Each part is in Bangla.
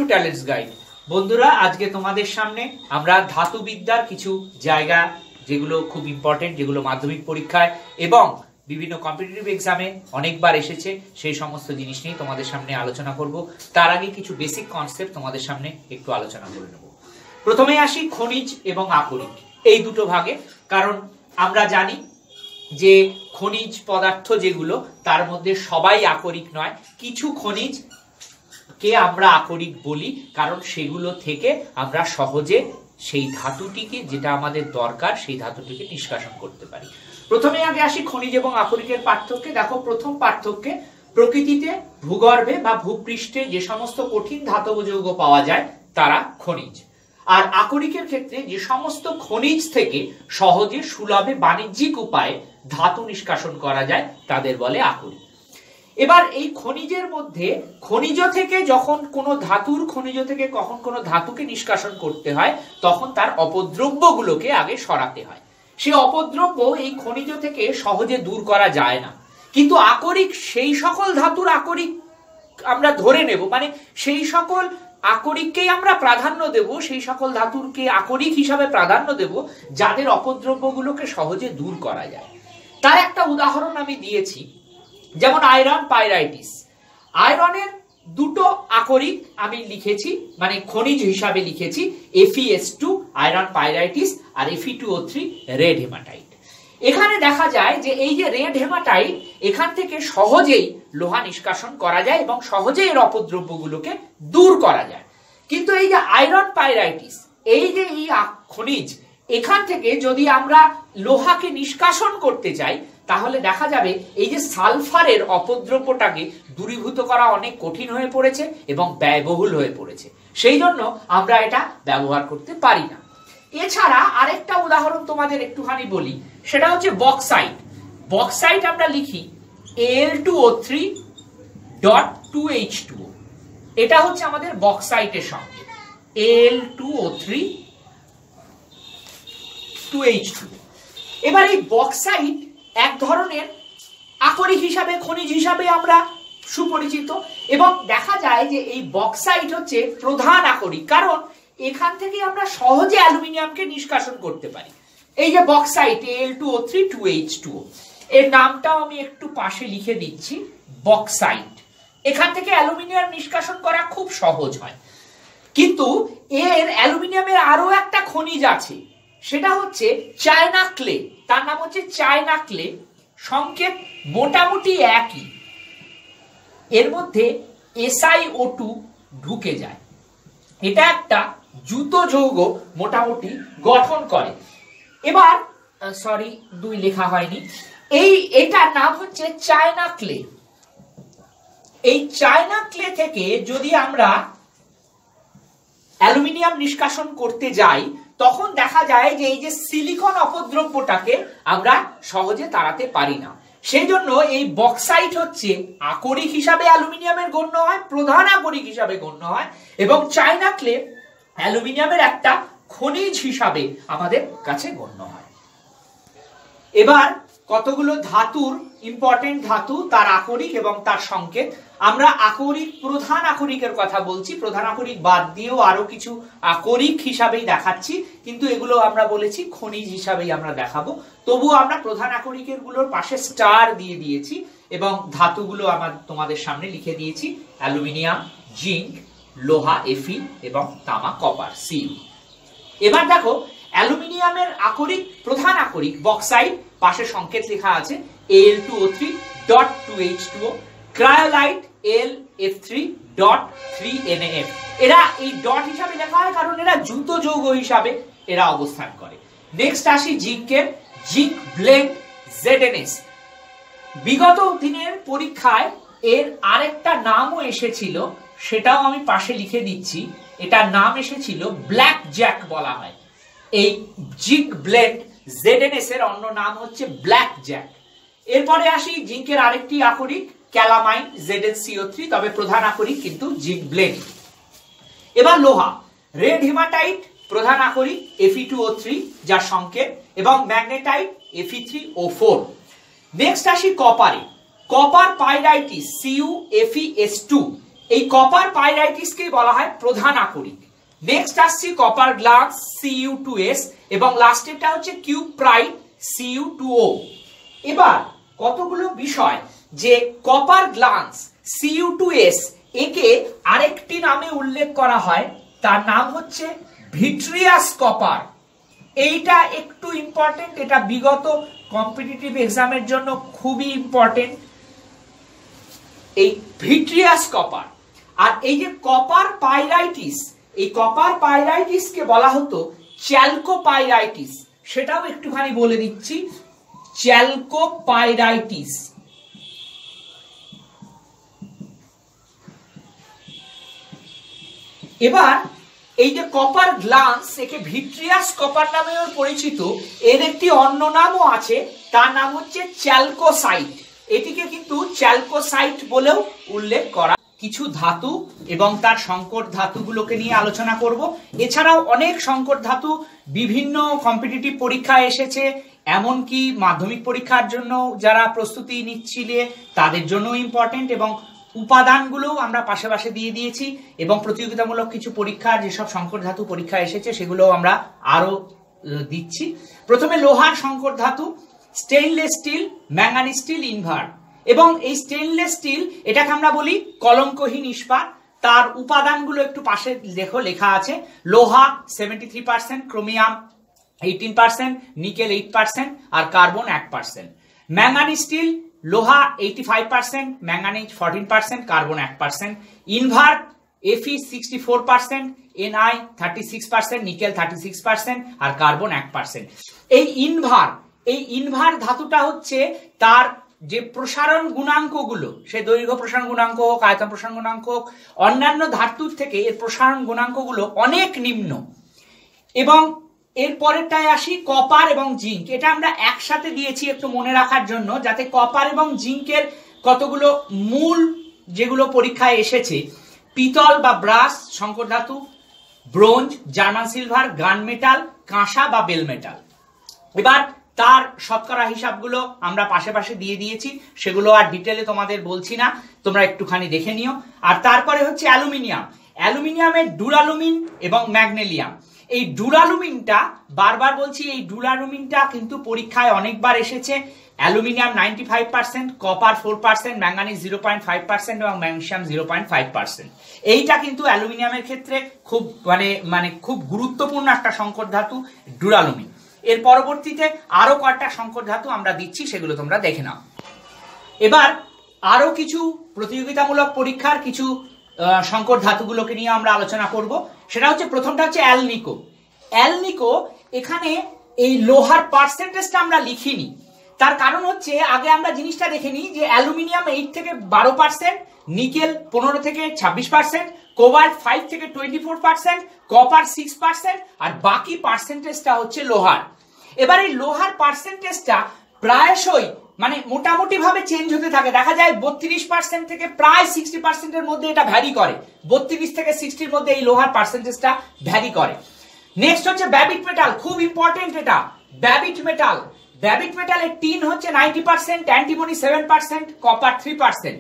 Two talents guide. বন্ধুরা, আজকে তোমাদের সামনে আমরা ধাতুবিদ্যার কিছু জায়গা যেগুলো খুব ইম্পর্টেন্ট, যেগুলো মাধ্যমিক পরীক্ষায় এবং বিভিন্ন কম্পিটিটিভ এক্সামে অনেকবার এসেছে, সেই সমস্ত জিনিস নিয়ে তোমাদের সামনে আলোচনা করব। তার আগে কিছু বেসিক কনসেপ্ট তোমাদের সামনে একটু আলোচনা করে নেব। প্রথমে আসি খনিজ এবং আকরিক, এই দুটো ভাগে। কারণ আমরা জানি যে খনিজ পদার্থ যেগুলো, তার মধ্যে সবাই আকরিক নয়। কিছু খনিজ কে আমরা আকরিক বলি কারণ সেগুলো থেকে আমরা সহজে সেই ধাতুটিকে, যেটা আমাদের দরকার, সেই ধাতুটিকে নিষ্কাশন করতে পারি। প্রথমে আগে আসি খনিজ এবং আকরিকের পার্থক্যে। দেখো, প্রথম পার্থক্যে প্রকৃতিতে, ভূগর্ভে বা ভূপৃষ্ঠে যে সমস্ত কঠিন ধাতব যৌগ পাওয়া যায় তারা খনিজ। আর আকরিকের ক্ষেত্রে যে সমস্ত খনিজ থেকে সহজে সুলভে বাণিজ্যিক উপায়ে ধাতু নিষ্কাশন করা যায় তাদের বলে আকরিক। এবার এই খনিজের মধ্যে, খনিজ থেকে যখন কোনো ধাতুর, খনিজ থেকে কখন কোনো ধাতুকে নিষ্কাশন করতে হয় তখন তার অপদ্রব্যগুলোকে আগে সরাতে হয়। সেই অপদ্রব্য এই খনিজ থেকে সহজে দূর করা যায় না। কিন্তু আকরিক, সেই সকল ধাতুর আকরিক আমরা ধরে নেব, মানে সেই সকল আকরিককেই আমরা প্রাধান্য দেব, সেই সকল ধাতুরকে আকরিক হিসাবে প্রাধান্য দেব যাদের অপদ্রব্যগুলোকে সহজে দূর করা যায়। তার একটা উদাহরণ আমি দিয়েছি, যেমন আয়রন পাইরাইটিস। আয়রনের দুটো আকরিক আমি লিখেছি, মানে খনিজ হিসাবে লিখেছি, Fe(S2) আয়রন পাইরাইটিস আর Fe2O3 রেড হেমাটাইট। এখানে দেখা যায় যে এই যে রেড হেমাটাইট, এখান থেকে সহজেই লোহা নিষ্কাশন করা যায় এবং সহজেই এর অপদ্রব্যগুলোকে দূর করা যায়। কিন্তু এই যে আয়রন পাইরাইটিস, এই যে এই খনিজ, এখান থেকে যদি আমরা লোহাকে নিষ্কাশন করতে চাই তাহলে দেখা যাবে এই যে সালফারের অপদ্রব্যটাকে দূরীভূত করা অনেক কঠিন হয়ে পড়েছে এবং ব্যয়বহুল হয়ে পড়েছে। সেই জন্য আমরা এটা ব্যবহার করতে পারি না। এছাড়া আরেকটা উদাহরণ তোমাদের একটুখানি বলি, সেটা হচ্ছে বক্সাইট। বক্সাইট আমরা লিখি Al2O3.2H2O। এটা হচ্ছে আমাদের বক্সাইটের সঙ্গে Al2O3.2H2O। এবার এই বক্সাইট এক ধরনের আকরিক হিসাবে, খনিজ হিসাবে আমরা সুপরিচিত, এবং দেখা যায় যে এই বক্সাইট হচ্ছে প্রধান আকরিক, কারণ এখান থেকে আমরা সহজে অ্যালুমিনিয়ামকে নিষ্কাশন করতে পারি। এই যে বক্সাইট Al2O3.2H2O, এর নামটাও আমি একটু পাশে লিখে দিচ্ছি, বক্সাইট। এখান থেকে অ্যালুমিনিয়াম নিষ্কাশন করা খুব সহজ হয়। কিন্তু এর অ্যালুমিনিয়ামের আরো একটা খনিজ আছে, সেটা হচ্ছে চায়না ক্লে। তার নাম হচ্ছে চায়না ক্লে। সংকেত মোটামুটি একই, এর মধ্যে SiO2 ঢুকে যায়। এটা একটা যুত যৌগ মোটামুটি গঠন করে। এবার সরি, 2 লেখা হয়নি, এটার নাম হচ্ছে চায়না ক্লে। এই চায়না ক্লে থেকে যদি আমরা অ্যালুমিনিয়াম নিষ্কাশন করতে যাই তখন দেখা যায় যে এই যে সিলিকন অপদ্রব্যটাকে আমরা সহজে তাড়াতে পারি না। সেই জন্য এই বক্সাইট হচ্ছে আকরিক হিসাবে অ্যালুমিনিয়ামের গণ্য হয়, প্রধান আকরিক হিসাবে গণ্য হয়, এবং চায়না ক্লে অ্যালুমিনিয়ামের একটা খনিজ হিসাবে আমাদের কাছে গণ্য হয়। এবার কতগুলো ধাতুর, ইম্পর্টেন্ট ধাতু, তার আকরিক এবং তার সংকেত। আমরা আকরিক, প্রধান আকরিকের কথা বলছি, প্রধান আকরিক বাদ দিয়েও আরো কিছু আকরিক হিসাবেই দেখাচ্ছি, কিন্তু এগুলো আমরা বলেছি খনিজ হিসাবেই আমরা দেখাবো। তবুও আমরা প্রধান আকরিকের গুলোর পাশে স্টার দিয়ে দিয়েছি এবং ধাতুগুলো তোমাদের সামনে লিখে দিয়েছি, অ্যালুমিনিয়াম, জিঙ্ক, লোহা Fe এবং তামা কপার Cu। এবার দেখো, অ্যালুমিনিয়ামের আকরিক, প্রধান আকরিক বক্সাইট, পাশে সংকেত লেখা আছে Al2O3.2H2O, ক্রায়োলাইট Lf3.3NaF। এরা এই ডট হিসাবে লেখা হয় কারণ এরা যুত যৌগ হিসাবে এরা অবস্থান করে। নেক্সট আসি জিঙ্কের, জিঙ্ক ব্লেন্ড ZnS। বিগত দিনের পরীক্ষায় এর আরেকটা নামও এসেছিল, সেটাও আমি পাশে লিখে দিচ্ছি। এটার নাম এসেছিল ব্ল্যাক জ্যাক বলা হয়। এই জিঙ্ক ব্লেন্ড ZnS এর অন্য নাম হচ্ছে ব্ল্যাক জ্যাক। এরপরে আসি জিঙ্কের আরেকটি আকরিক ক্যালামাইন ZnCO3, তবে প্রধান আকরিক কিন্তু জিঙ্ক ব্লেন্ড। এবার লোহা, রেড হেমাটাইট প্রধান আকরিক Fe2O3 যার সংকেত, এবং ম্যাগনেটাইট Fe3O4। নেক্সট আসি কপারে, কপার পাইরাইটিস CuFeS2, এই কপার পাইরাইটিসকে বলা হয় প্রধান আকরিক। নেক্সট আসছি কপার গ্লান্স Cu2S এবং লাস্টেরটা হচ্ছে কিউপ্রাইড Cu2O। এবার কতগুলো বিষয় যে কপার গ্লান্স Cu2S একে আরেকটি নামে উল্লেখ করা হয়, তার নাম হচ্ছে ভিট্রিয়াস কপার। এইটা একটু ইম্পর্টেন্ট, এটা বিগত কম্পিটিটিভ এক্সামের জন্য খুবই ইম্পর্টেন্ট, এই ভিট্রিয়াস কপার। আর এই যে কপার পাইরাইটিস, এই কপার পাইরাইটিসকে বলা হতো চ্যালকোপাইরাইটিস, সেটাও একটুখানি বলে দিচ্ছি, চ্যালকোপাইরাইটিস। এবার এই যে কপার গ্লান্স, একে ভিট্রিয়াস কপার নামেও পরিচিত, এর একটি অন্য নামও আছে, তার নাম হচ্ছে চ্যালকোসাইট। এটিকে কিন্তু চ্যালকোসাইট বলেও উল্লেখ করা। কিছু ধাতু এবং তার সংকর ধাতুগুলোকে নিয়ে আলোচনা করব। এছাড়াও অনেক সংকর ধাতু বিভিন্ন কম্পিটিটিভ পরীক্ষায় এসেছে, এমনকি মাধ্যমিক পরীক্ষার জন্য যারা প্রস্তুতি নিচ্ছিলে তাদের জন্য ইম্পর্টেন্ট, এবং উপাদানগুলো আমরা পাশে পাশে দিয়ে দিয়েছি, এবং প্রতিযোগিতামূলক কিছু পরীক্ষার যেসব সংকর ধাতু পরীক্ষা এসেছে সেগুলো আমরা আরো দিচ্ছি। প্রথমে লোহার সংকর ধাতু stainless steel, manganese steel, invar. এবং এই স্টেইনলেস স্টিল এটাকে আমরা বলি কলঙ্কহীন ইস্পাত। তার উপাদানগুলো একটু পাশে দেখো লেখা আছে, লোহা 73%, ক্রোমিয়াম 18%, নিকেল 8% আর কার্বন 1%। ম্যাঙ্গানিজ স্টিল, লোহা 85%, manganese 14%, carbon 1%। Invar Fe 64%, Ni 36%, nickel 36% আর কার্বন 1%। এই ইনভার ধাতুটা হচ্ছে তার যে প্রসারণ গুণাঙ্কগুলো, সে দৈর্ঘ্য প্রসারণ গুণাঙ্ক হোক, আয়তন প্রসারণ গুণাঙ্ক হোক, অন্যান্য ধাতুর থেকে এর প্রসারণ গুণাঙ্কগুলো অনেক নিম্ন। এবং এর পরেরটায় আসি কপার এবং জিঙ্ক। এটা আমরা একসাথে দিয়েছি একটু মনে রাখার জন্য, যাতে কপার এবং জিঙ্কের কতগুলো মূল যেগুলো পরীক্ষায় এসেছে, পিতল বা ব্রাস সংকর ধাতু, bronze, German silver, gun metal, কাঁসা বা বেল মেটাল। এবার তার শতকরা হিসাবগুলো আমরা পাশে পাশে দিয়ে দিয়েছি, সেগুলো আর ডিটেলে তোমাদের বলছি না, তোমরা একটুখানি দেখে নিও। আর তারপরে হচ্ছে অ্যালুমিনিয়াম। অ্যালুমিনিয়ামের ডুরালুমিন এবং ম্যাগনেলিয়াম। এই ডুরালুমিনটা, বারবার বলছি, এই ডুরালুমিনটা কিন্তু পরীক্ষায় অনেকবার এসেছে। অ্যালুমিনিয়াম 95%, কপার 4%, ম্যাঙ্গানিজ 0.5% এবং ম্যাগনেসিয়াম 0.5%। এইটা কিন্তু অ্যালুমিনিয়ামের ক্ষেত্রে খুব মানে খুব গুরুত্বপূর্ণ একটা সংকর ধাতু ডুরালুমিন। এর পরবর্তীতে আরো কয়েকটা সংকর ধাতু আমরা দিচ্ছি, সেগুলো তোমরা দেখে নাও। এবার আরো কিছু প্রতিযোগিতামূলক পরীক্ষার কিছু সংকর ধাতুগুলোকে নিয়ে আমরা আলোচনা করব। সেটা হচ্ছে, প্রথমটা হচ্ছে অ্যালনিকো। অ্যালনিকো, এখানে এই লোহার পার্সেন্টেজটা আমরা লিখিনি, তার কারণ হচ্ছে আগে আমরা জিনিসটা দেখে নিই যে অ্যালুমিনিয়াম 8 থেকে 12%, নিকেল 15 থেকে 26%, কোবাল্ট 5 থেকে 24%, কপার 6% আর বাকি পার্সেন্টেজটা হচ্ছে লোহার। এবার এই লোহার পার্সেন্টেজটা প্রায়শই মানে মোটামুটি ভাবে চেঞ্জ হতে থাকে, দেখা যায় 32% থেকে প্রায় 60% এর মধ্যে এটা ভ্যারি করে, 32 থেকে 60 এর মধ্যে এই লোহার পার্সেন্টেজটা ভ্যারি করে। নেক্সট হচ্ছে ব্যাবিট মেটাল, খুব ইম্পর্টেন্ট এটা, ব্যাবিট মেটাল। ব্যাবিট মেটালের টিন হচ্ছে 90%, antimony 7%, copper 3%।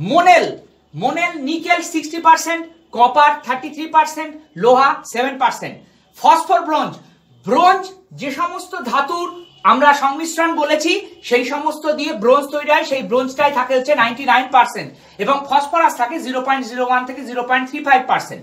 Monel nickel 60%, copper 33%, লোহা 7%। ফসফর ব্রোঞ্জ যে সমস্ত ধাতুর আমরা সংমিশ্রণ বলেছি সেই সমস্ত দিয়ে ব্রোঞ্জ তৈরি হয়, সেই ব্রোঞ্জটাই থাকে হচ্ছে 99% এবং ফসফরাস থাকে 0.01 থেকে 0.35%।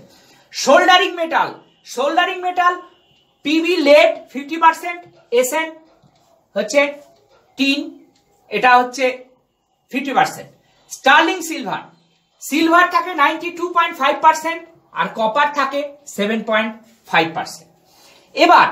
Soldering metal PB lead 50%, SN হচ্ছে টিন, এটা হচ্ছে 50%। স্টার্লিং সিলভার থাকে 92.5% আর কপার থাকে 7.5%। এবার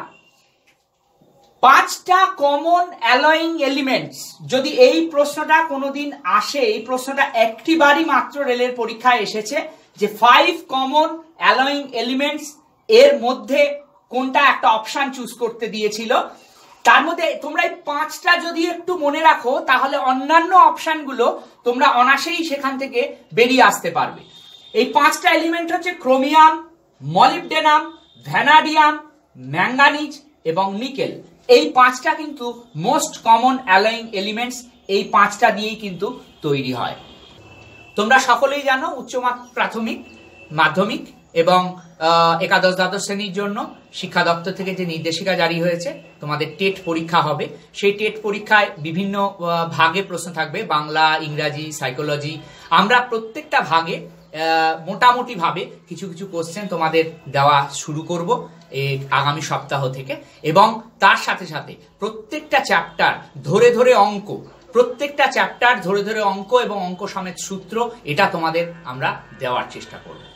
5টা কমন অ্যালয়িং এলিমেন্টস, যদি এই প্রশ্নটা কোনোদিন আসে, এই প্রশ্নটা একটিবারই মাত্র রেলের পরীক্ষায় এসেছে যে 5 কমন অ্যালয়িং এলিমেন্টস এর মধ্যে কোনটা একটা অপশন চুজ করতে দিয়েছিল, তার মধ্যে তোমরা এই 5টা যদি একটু মনে রাখো তাহলে অন্যান্য অপশনগুলো তোমরা অনায়াসেই সেখান থেকে বেরিয়ে আসতে পারবে। এই 5টা এলিমেন্ট হচ্ছে ক্রোমিয়াম, মলিবডেনাম, ভ্যানাডিয়াম, ম্যাঙ্গানিজ এবং নিকেল। এই 5টা কিন্তু মোস্ট কমন অ্যালয়িং এলিমেন্টস, এই 5টা দিয়েই কিন্তু তৈরি হয়। তোমরা সকলেই জানো উচ্চ প্রাথমিক, মাধ্যমিক এবং একাদশ দ্বাদশ শ্রেণীর জন্য শিক্ষা দপ্তর থেকে যে নির্দেশিকা জারি হয়েছে, তোমাদের টেট পরীক্ষা হবে। সেই টেট পরীক্ষায় বিভিন্ন ভাগে প্রশ্ন থাকবে, বাংলা, ইংরাজি, সাইকোলজি। আমরা প্রত্যেকটা ভাগে মোটামুটি ভাবে কিছু কিছু কোশ্চেন তোমাদের দেওয়া শুরু করব আগামী সপ্তাহ থেকে, এবং তার সাথে সাথে প্রত্যেকটা চ্যাপ্টার ধরে ধরে অঙ্ক, প্রত্যেকটা চ্যাপ্টার ধরে ধরে অঙ্ক এবং অঙ্ক সমেত সূত্র, এটা তোমাদের আমরা দেওয়ার চেষ্টা করব।